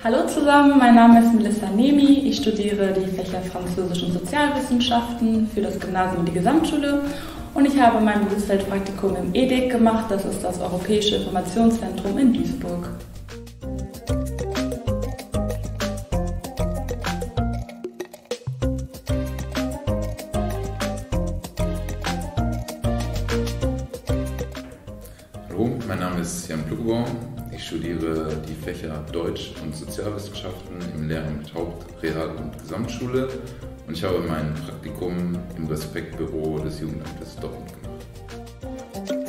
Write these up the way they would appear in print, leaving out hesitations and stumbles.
Hallo zusammen, mein Name ist Melissa Nemi. Ich studiere die Fächer Französisch und Sozialwissenschaften für das Gymnasium und die Gesamtschule und ich habe mein Berufsfeldpraktikum im EDIC gemacht, das ist das Europäische Informationszentrum in Duisburg. Hallo, mein Name ist Jan Pluckbaum. Ich studiere die Fächer Deutsch und Sozialwissenschaften im Lehramt Haupt-, Real- und Gesamtschule und ich habe mein Praktikum im Respektbüro des Jugendamtes Dortmund gemacht.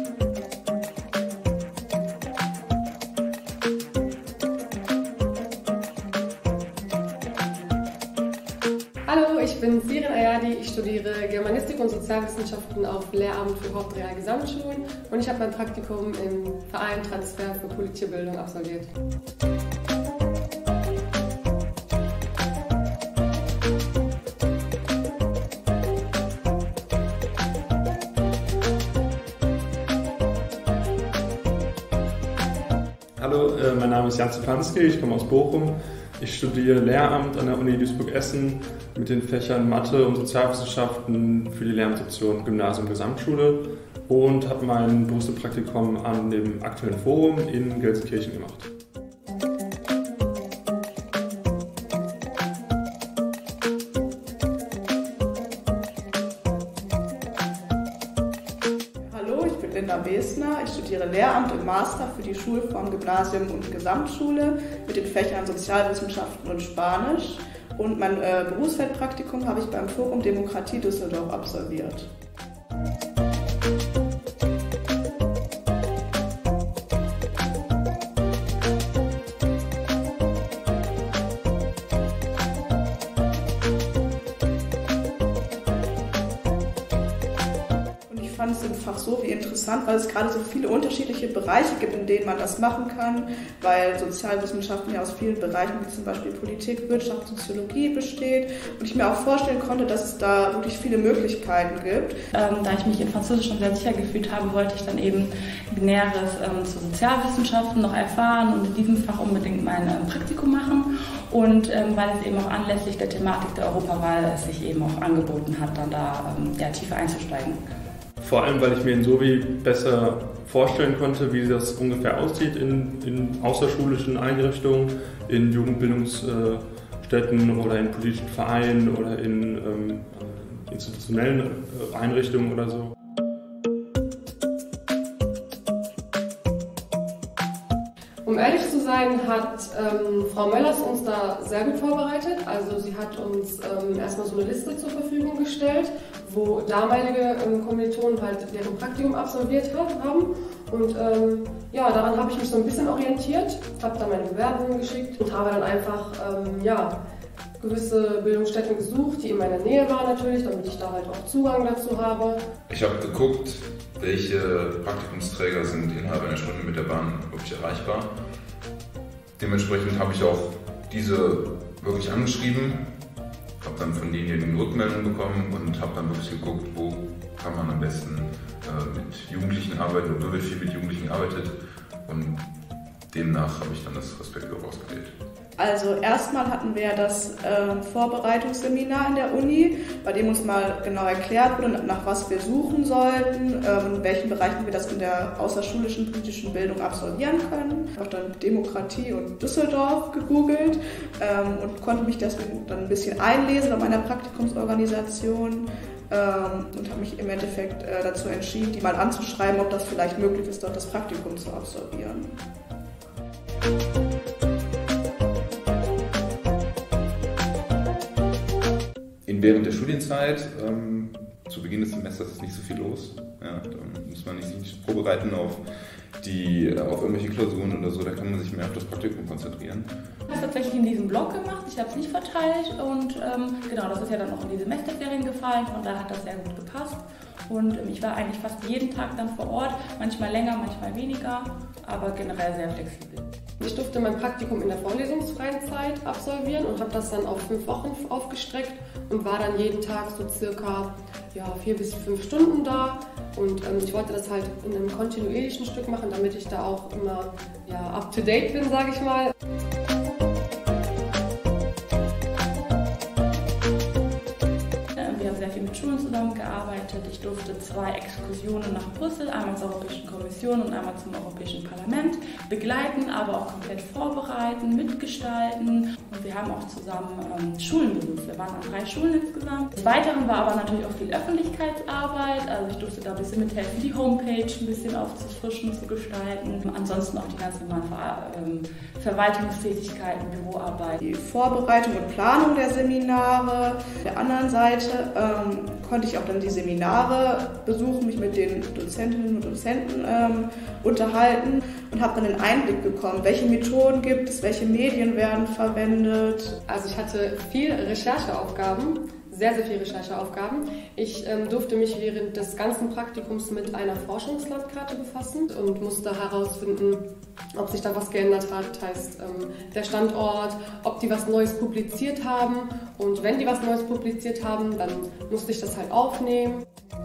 Hallo, ich bin Sirin Ayadi, ich studiere Germanistik und Sozialwissenschaften auf Lehramt für Haupt-, Real-, Gesamtschulen und ich habe mein Praktikum im Verein Transfer für politische Bildung absolviert. Hallo, mein Name ist Jan Stefanski, ich komme aus Bochum. Ich studiere Lehramt an der Uni Duisburg-Essen mit den Fächern Mathe und Sozialwissenschaften für die Lehramtsoption Gymnasium Gesamtschule und habe mein Berufspraktikum an dem aktuellen Forum in Gelsenkirchen gemacht. Hallo, ich bin Linda Besner. Ich studiere Lehramt im Master für die Schulform Gymnasium und Gesamtschule mit den Fächern Sozialwissenschaften und Spanisch. Und mein Berufsfeldpraktikum habe ich beim Forum Demokratie Düsseldorf absolviert. Ich fand es im Fach so wie interessant, weil es gerade so viele unterschiedliche Bereiche gibt, in denen man das machen kann, weil Sozialwissenschaften ja aus vielen Bereichen wie zum Beispiel Politik, Wirtschaft, Soziologie besteht und ich mir auch vorstellen konnte, dass es da wirklich viele Möglichkeiten gibt. Da ich mich in Französisch schon sehr sicher gefühlt habe, wollte ich dann eben Näheres zu Sozialwissenschaften noch erfahren und in diesem Fach unbedingt mein Praktikum machen. Und weil es eben auch anlässlich der Thematik der Europawahl es sich eben auch angeboten hat, dann da tiefer einzusteigen. Vor allem, weil ich mir in Sovi besser vorstellen konnte, wie das ungefähr aussieht in außerschulischen Einrichtungen, in Jugendbildungsstätten oder in politischen Vereinen oder in institutionellen Einrichtungen oder so. Um ehrlich zu sein, hat Frau Möllers uns da sehr gut vorbereitet. Also sie hat uns erstmal so eine Liste zur Verfügung gestellt, wo damalige Kommilitonen halt deren Praktikum absolviert haben. Und daran habe ich mich so ein bisschen orientiert, habe dann meine Bewerbungen geschickt und habe dann einfach gewisse Bildungsstätten gesucht, die in meiner Nähe waren natürlich, damit ich da halt auch Zugang dazu habe. Ich habe geguckt, welche Praktikumsträger sind innerhalb einer Stunde mit der Bahn wirklich erreichbar. Dementsprechend habe ich auch diese wirklich angeschrieben, habe dann von denjenigen Rückmeldungen bekommen und habe dann wirklich geguckt, wo kann man am besten mit Jugendlichen arbeiten oder wird viel mit Jugendlichen arbeitet und demnach habe ich dann das Respektbüro ausgewählt. Also erstmal hatten wir das Vorbereitungsseminar in der Uni, bei dem uns mal genau erklärt wurde, nach was wir suchen sollten, in welchen Bereichen wir das in der außerschulischen politischen Bildung absolvieren können. Ich habe dann Demokratie und Düsseldorf gegoogelt und konnte mich deswegen dann ein bisschen einlesen bei meiner Praktikumsorganisation und habe mich im Endeffekt dazu entschieden, die mal anzuschreiben, ob das vielleicht möglich ist, dort das Praktikum zu absolvieren. Während der Studienzeit, zu Beginn des Semesters ist nicht so viel los. Ja, da muss man sich nicht vorbereiten auf irgendwelche Klausuren oder so, da kann man sich mehr auf das Praktikum konzentrieren. Ich habe es tatsächlich in diesem Blog gemacht, ich habe es nicht verteilt und das ist ja dann auch in die Semesterferien gefallen und da hat das sehr gut gepasst. Und ich war eigentlich fast jeden Tag dann vor Ort, manchmal länger, manchmal weniger, aber generell sehr flexibel. Ich durfte mein Praktikum in der vorlesungsfreien Zeit absolvieren und habe das dann auf 5 Wochen aufgestreckt und war dann jeden Tag so circa 4 bis 5 Stunden da. Und ich wollte das halt in einem kontinuierlichen Stück machen, damit ich da auch immer up to date bin, sage ich mal. viel mit Schulen zusammengearbeitet. Ich durfte 2 Exkursionen nach Brüssel, einmal zur Europäischen Kommission und einmal zum Europäischen Parlament begleiten, aber auch komplett vorbereiten, mitgestalten. Und wir haben auch zusammen Schulen besucht. Wir waren an 3 Schulen insgesamt. Des Weiteren war aber natürlich auch viel Öffentlichkeitsarbeit. Also ich durfte da ein bisschen mithelfen, die Homepage ein bisschen aufzufrischen, zu gestalten. Ansonsten auch die ganz normalen Verwaltungstätigkeiten, Büroarbeit. Die Vorbereitung und Planung der Seminare. Auf der anderen Seite konnte ich auch dann die Seminare besuchen, mich mit den Dozentinnen und Dozenten unterhalten und habe dann den Einblick bekommen, welche Methoden gibt es, welche Medien werden verwendet. Also ich hatte viel Rechercheaufgaben, sehr, sehr viele Rechercheaufgaben. Ich durfte mich während des ganzen Praktikums mit einer Forschungslandkarte befassen und musste herausfinden, ob sich da was geändert hat, heißt der Standort, ob die was Neues publiziert haben. Und wenn die was Neues publiziert haben, dann musste ich das halt aufnehmen.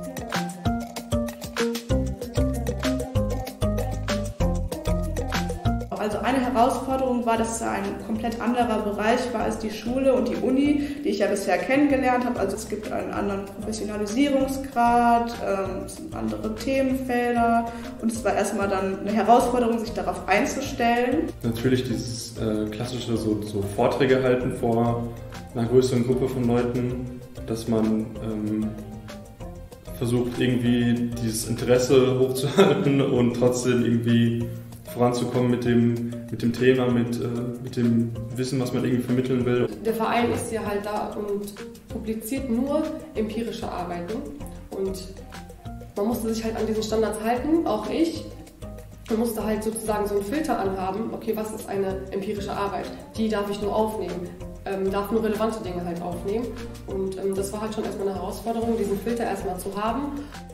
Also eine Herausforderung war, dass es ein komplett anderer Bereich war als die Schule und die Uni, die ich ja bisher kennengelernt habe. Also es gibt einen anderen Professionalisierungsgrad, es sind andere Themenfelder und es war erstmal dann eine Herausforderung, sich darauf einzustellen. Natürlich dieses klassische so Vorträge halten vor einer größeren Gruppe von Leuten, dass man versucht irgendwie dieses Interesse hochzuhalten und trotzdem irgendwie voranzukommen mit dem Thema, mit dem Wissen, was man irgendwie vermitteln will. Der Verein ist ja halt da und publiziert nur empirische Arbeiten und man musste sich halt an diesen Standards halten, auch ich. Man musste halt sozusagen so einen Filter anhaben, okay, was ist eine empirische Arbeit? Die darf ich nur aufnehmen, darf nur relevante Dinge halt aufnehmen und das war halt schon erstmal eine Herausforderung, diesen Filter erstmal zu haben.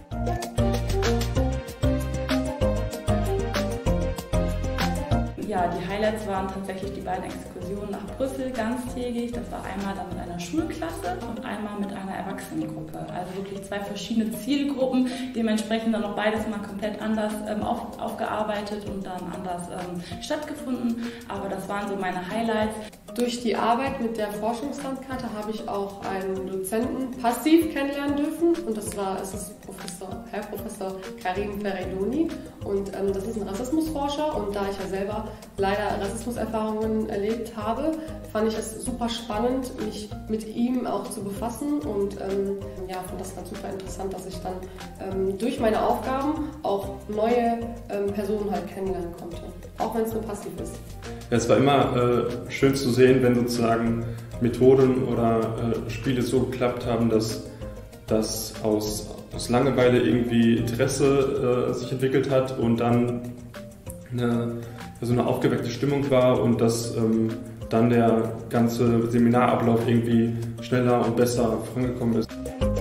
Ja, die Highlights waren tatsächlich die beiden Exkursionen nach Brüssel ganztägig. Das war einmal dann mit einer Schulklasse und einmal mit einer Erwachsenengruppe. Also wirklich 2 verschiedene Zielgruppen, dementsprechend dann noch beides mal komplett anders aufgearbeitet und dann anders stattgefunden. Aber das waren so meine Highlights. Durch die Arbeit mit der Forschungslandkarte habe ich auch einen Dozenten passiv kennenlernen dürfen und es ist Herr Professor Karim Feridoni und das ist ein Rassismusforscher und da ich ja selber leider Rassismuserfahrungen erlebt habe, fand ich es super spannend, mich mit ihm auch zu befassen und fand das ganz super interessant, dass ich dann durch meine Aufgaben auch neue Personen halt kennenlernen konnte, auch wenn es nur passiv ist. Ja, es war immer schön zu sehen, wenn sozusagen Methoden oder Spiele so geklappt haben, dass aus Langeweile irgendwie Interesse sich entwickelt hat und dann so eine aufgeweckte Stimmung war und dass dann der ganze Seminarablauf irgendwie schneller und besser vorangekommen ist.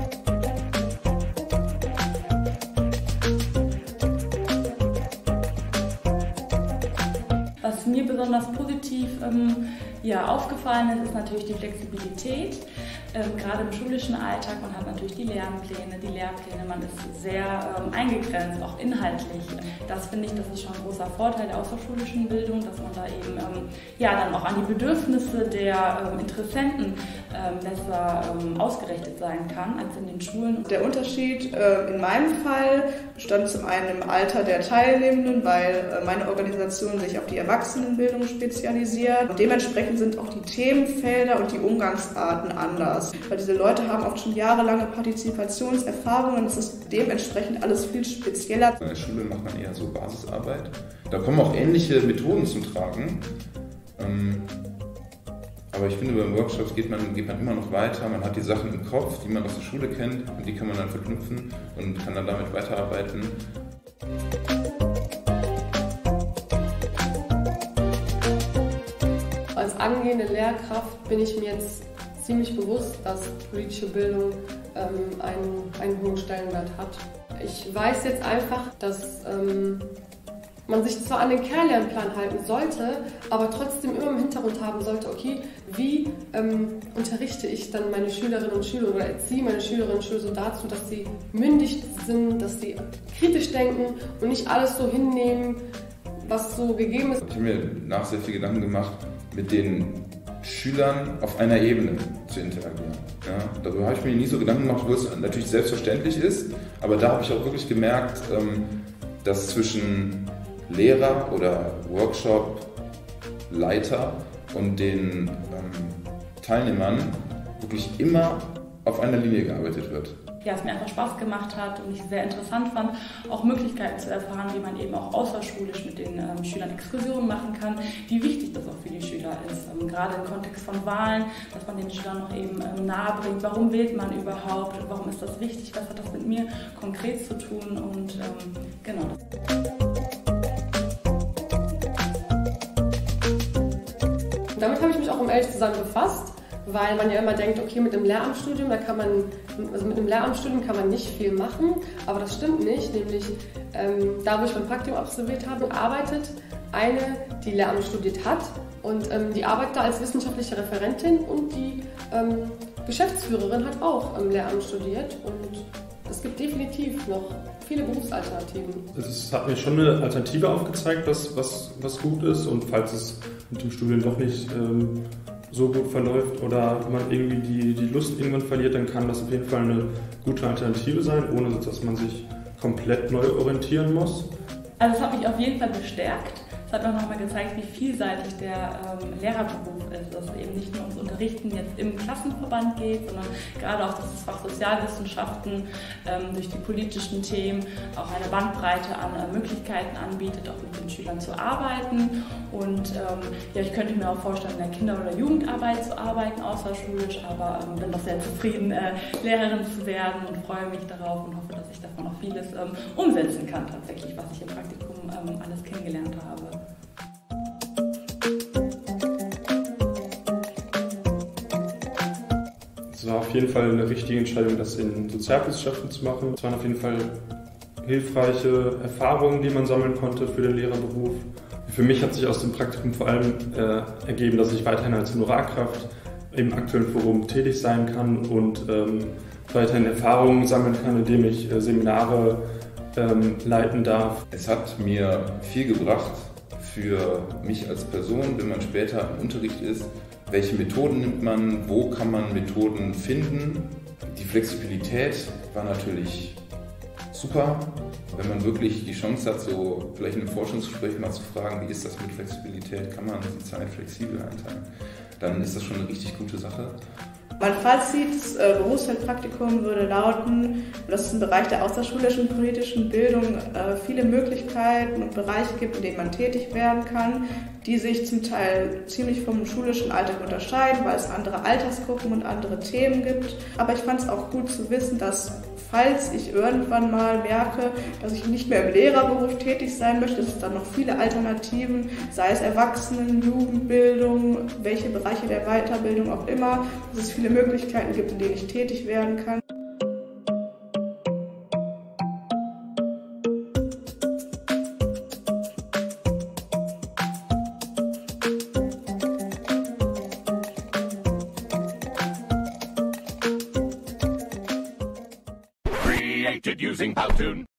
Was mir besonders positiv aufgefallen ist natürlich die Flexibilität. Gerade im schulischen Alltag, man hat natürlich die Lernpläne, die Lehrpläne, man ist sehr eingegrenzt, auch inhaltlich. Das finde ich, das ist schon ein großer Vorteil der außerschulischen Bildung, dass man da eben dann auch an die Bedürfnisse der Interessenten besser ausgerichtet sein kann als in den Schulen. Der Unterschied in meinem Fall bestand zum einen im Alter der Teilnehmenden, weil meine Organisation sich auf die Erwachsenenbildung spezialisiert. Und dementsprechend sind auch die Themenfelder und die Umgangsarten anders. Weil diese Leute haben oft schon jahrelange Partizipationserfahrungen. Das ist dementsprechend alles viel spezieller. In der Schule macht man eher so Basisarbeit. Da kommen auch ähnliche Methoden zum Tragen. Aber ich finde, beim Workshops geht man immer noch weiter. Man hat die Sachen im Kopf, die man aus der Schule kennt, und die kann man dann verknüpfen und kann dann damit weiterarbeiten. Als angehende Lehrkraft bin ich mir jetzt ziemlich bewusst, dass politische Bildung einen hohen Stellenwert hat. Ich weiß jetzt einfach, dass man sich zwar an den Kernlernplan halten sollte, aber trotzdem immer im Hintergrund haben sollte, okay, wie unterrichte ich dann meine Schülerinnen und Schüler oder erziehe meine Schülerinnen und Schüler so dazu, dass sie mündig sind, dass sie kritisch denken und nicht alles so hinnehmen, was so gegeben ist. Ich habe mir sehr viel Gedanken gemacht mit den Schülern auf einer Ebene. zu interagieren. Ja, darüber habe ich mir nie so Gedanken gemacht, obwohl es natürlich selbstverständlich ist, aber da habe ich auch wirklich gemerkt, dass zwischen Lehrer oder Workshop-Leiter und den Teilnehmern wirklich immer auf einer Linie gearbeitet wird. Ja, es mir einfach Spaß gemacht hat und ich sehr interessant fand, auch Möglichkeiten zu erfahren, wie man eben auch außerschulisch mit den Schülern Exkursionen machen kann, wie wichtig das auch für die Schüler ist, gerade im Kontext von Wahlen, dass man den Schülern noch eben nahe bringt, warum wählt man überhaupt, warum ist das wichtig, was hat das mit mir konkret zu tun und genau. Damit habe ich mich auch, um ehrlich zu sein, befasst, weil man ja immer denkt, okay, mit dem Lehramtsstudium, kann man nicht viel machen, aber das stimmt nicht, nämlich da, wo ich mein Praktikum absolviert habe, arbeitet eine, die Lehramt studiert hat und die arbeitet da als wissenschaftliche Referentin und die Geschäftsführerin hat auch Lehramt studiert und es gibt definitiv noch viele Berufsalternativen. Es hat mir schon eine Alternative aufgezeigt, was gut ist und falls es mit dem Studium doch nicht so gut verläuft oder man irgendwie die Lust irgendwann verliert, dann kann das auf jeden Fall eine gute Alternative sein, ohne dass man sich komplett neu orientieren muss. Also es hat mich auf jeden Fall bestärkt. Es hat auch nochmal gezeigt, wie vielseitig der Lehrerberuf ist, dass es eben nicht nur ums Unterrichten jetzt im Klassenverband geht, sondern gerade auch das Fach Sozialwissenschaften durch die politischen Themen auch eine Bandbreite an Möglichkeiten anbietet, auch mit den Schülern zu arbeiten. Und ja, ich könnte mir auch vorstellen, in der Kinder- oder Jugendarbeit zu arbeiten, außerschulisch, aber bin doch sehr zufrieden, Lehrerin zu werden und freue mich darauf und hoffe, dass ich davon auch vieles umsetzen kann, tatsächlich, was ich im Praktikum alles kennengelernt habe. Es war auf jeden Fall eine richtige Entscheidung, das in Sozialwissenschaften zu machen. Es waren auf jeden Fall hilfreiche Erfahrungen, die man sammeln konnte für den Lehrerberuf. Für mich hat sich aus dem Praktikum vor allem ergeben, dass ich weiterhin als Honorarkraft im Aktuellen Forum tätig sein kann und weiterhin Erfahrungen sammeln kann, indem ich Seminare leiten darf. Es hat mir viel gebracht für mich als Person, wenn man später im Unterricht ist. Welche Methoden nimmt man, wo kann man Methoden finden? Die Flexibilität war natürlich super, wenn man wirklich die Chance hat, so vielleicht in einem Forschungsgespräch mal zu fragen, wie ist das mit Flexibilität, kann man die Zeit flexibel einteilen, dann ist das schon eine richtig gute Sache. Mein Fazit, das Berufsfeldpraktikum würde lauten, dass es im Bereich der außerschulischen politischen Bildung viele Möglichkeiten und Bereiche gibt, in denen man tätig werden kann, die sich zum Teil ziemlich vom schulischen Alltag unterscheiden, weil es andere Altersgruppen und andere Themen gibt. Aber ich fand es auch gut zu wissen, dass falls ich irgendwann mal merke, dass ich nicht mehr im Lehrerberuf tätig sein möchte, dass es dann noch viele Alternativen, sei es Erwachsenen-, Jugendbildung, welche Bereiche der Weiterbildung auch immer, dass es viele Möglichkeiten gibt, in denen ich tätig werden kann. Using Powtoon.